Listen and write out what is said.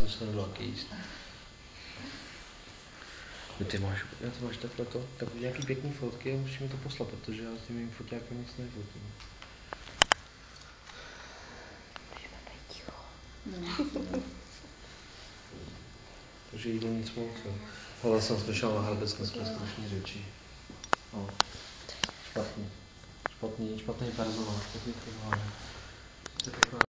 se nedá jíst. Ty máš takhle to, tak nějaký pěkný fotky a musíš mi to poslat, protože já s tím mým foťákem nic nefotím. Takže jídlo nic moc. Ale jsem slyšel na Hradec dneska strašný řeči. No. Špatný personál, špatný personál.